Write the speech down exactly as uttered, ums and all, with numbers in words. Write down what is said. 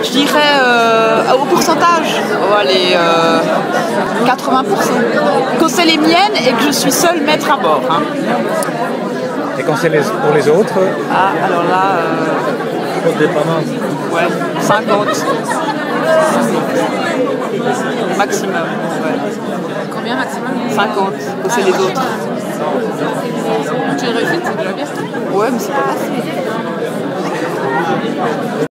Je dirais euh, au pourcentage, oh, allez, euh, quatre-vingts pour cent. Quand c'est les miennes et que je suis seule maître à bord. Hein. Et quand c'est les, pour les autres? Ah, alors là... Euh, Compte dépendance. Ouais, cinquante. Maximum. Ouais. Combien maximum? cinquante, quand c'est les autres. Tu le refais, c'est déjà bien. Ouais, mais c'est pas facile.